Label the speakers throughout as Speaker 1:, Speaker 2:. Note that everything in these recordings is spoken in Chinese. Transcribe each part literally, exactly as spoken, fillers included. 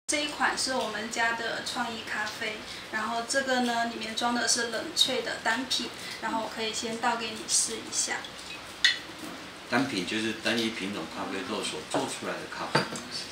Speaker 1: 这一款是我们家的创意咖啡，然后这个呢里面装的是冷萃的单品，然后我可以先倒给你试一下。
Speaker 2: 单品就是单一品种咖啡豆所做出来的咖啡。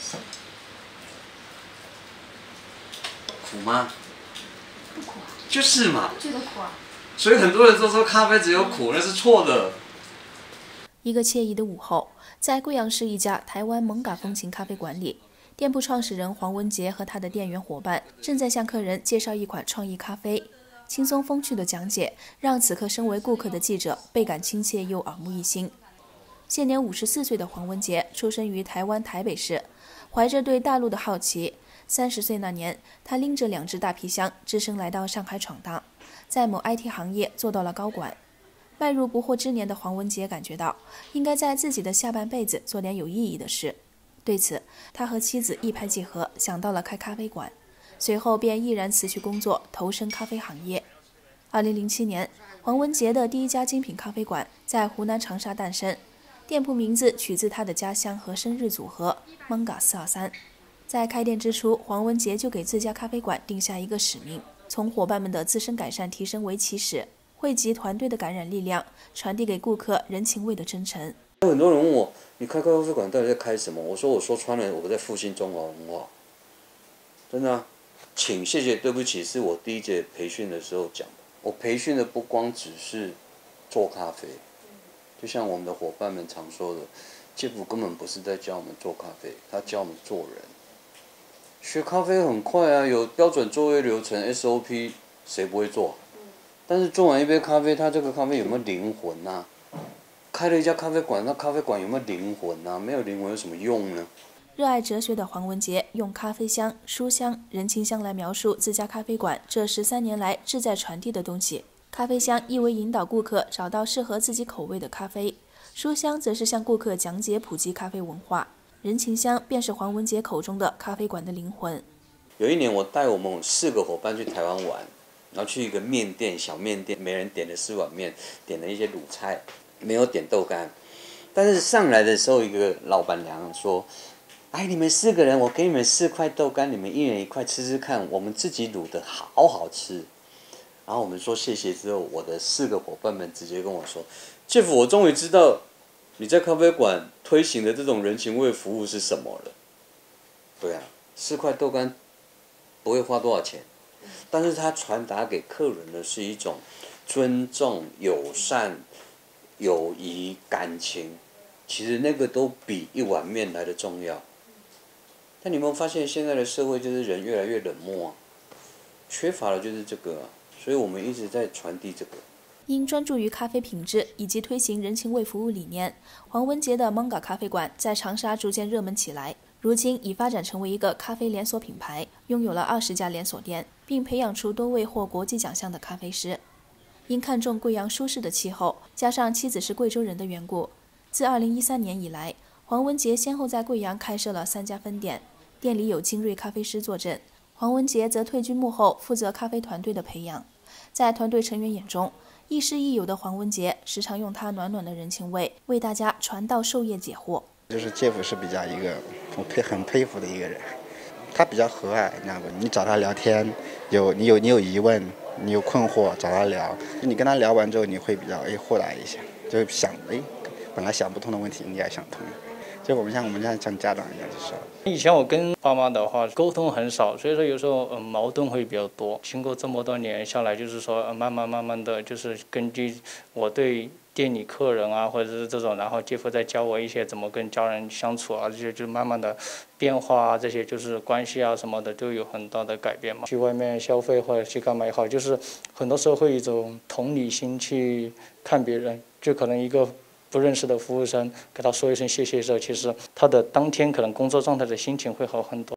Speaker 2: 苦吗？
Speaker 3: 不苦啊。
Speaker 2: 就是嘛。
Speaker 3: 不觉得苦啊。
Speaker 2: 所以很多人都说咖啡只有苦，那是错的。
Speaker 4: 一个惬意的午后，在贵阳市一家台湾蒙嘎风情咖啡馆里，店铺创始人黄文杰和他的店员伙伴正在向客人介绍一款创意咖啡，轻松风趣的讲解让此刻身为顾客的记者倍感亲切又耳目一新。现年五十四岁的黄文杰出生于台湾台北市，怀着对大陆的好奇，三十岁那年，他拎着两只大皮箱，只身来到上海闯荡，在某 I T 行业做到了高管。迈入不惑之年的黄文杰感觉到，应该在自己的下半辈子做点有意义的事。对此，他和妻子一拍即合，想到了开咖啡馆，随后便毅然辞去工作，投身咖啡行业。二零零七年，黄文杰的第一家精品咖啡馆在湖南长沙诞生，店铺名字取自他的家乡和生日组合 Manga 四二三。在开店之初，黄文杰就给自家咖啡馆定下一个使命，从伙伴们的自身改善提升为起始，汇集团队的感染力量，传递给顾客人情味的真诚。
Speaker 2: 有很多人问我，你开咖啡馆到底在开什么？我说我说穿了，我在复兴中华文化。真的啊，请谢谢对不起，是我第一节培训的时候讲的。我培训的不光只是做咖啡，就像我们的伙伴们常说的，杰夫根本不是在教我们做咖啡，他教我们做人。学咖啡很快啊，有标准作业流程 S O P， 谁不会做？但是做完一杯咖啡，它这个咖啡有没有灵魂啊？开了一家咖啡馆，那咖啡馆有没有灵魂啊？没有灵魂有什么用呢？
Speaker 4: 热爱哲学的黄文杰用咖啡香、书香、人情香来描述自家咖啡馆这十三年来志在传递的东西。咖啡香意为引导顾客找到适合自己口味的咖啡，书香则是向顾客讲解普及咖啡文化，人情香便是黄文杰口中的咖啡馆的灵魂。
Speaker 2: 有一年，我带我们四个伙伴去台湾玩，然后去一个面店，小面店，每人点了四碗面，点了一些卤菜，没有点豆干。但是上来的时候，一个老板娘说：“哎，你们四个人，我给你们四块豆干，你们一人一块吃吃看，我们自己卤的好好吃。”然后我们说谢谢之后，我的四个伙伴们直接跟我说：“Jeff，我终于知道你在咖啡馆推行的这种人情味服务是什么了。”对啊，四块豆干不会花多少钱，但是它传达给客人的是一种尊重、友善、友谊、感情，其实那个都比一碗面来的重要。但你有没有发现，现在的社会就是人越来越冷漠啊，缺乏的就是这个啊，所以我们一直在传递这个。
Speaker 4: 因专注于咖啡品质以及推行人情味服务理念，黄文杰的 Manga 咖啡馆在长沙逐渐热门起来，如今已发展成为一个咖啡连锁品牌，拥有了二十家连锁店，并培养出多位获国际奖项的咖啡师。因看中贵阳舒适的气候，加上妻子是贵州人的缘故，自二零一三年以来，黄文杰先后在贵阳开设了三家分店，店里有精锐咖啡师坐镇，黄文杰则退居幕后，负责咖啡团队的培养。在团队成员眼中，亦师亦友的黄文杰时常用他暖暖的人情味为大家传道授业解惑。
Speaker 5: 就是杰夫是比较一个我佩很佩服的一个人，他比较和蔼，你知道不？你找他聊天，有你有你有疑问，你有困惑找他聊，你跟他聊完之后，你会比较哎豁达一些，就想哎本来想不通的问题你也想通了。就我们像我们像像家长一样，就是
Speaker 6: 以前我跟爸妈的话沟通很少，所以说有时候呃矛盾会比较多。经过这么多年下来，就是说、呃、慢慢慢慢的就是根据我对店里客人啊或者是这种，然后姐夫在教我一些怎么跟家人相处啊，这些就慢慢的变化啊，这些就是关系啊什么的都有很大的改变嘛。去外面消费或者去干嘛也好，就是很多时候会一种同理心去看别人，就可能一个不认识的服务生给他说一声谢谢的时候，其实他的当天可能工作状态的心情会好很多。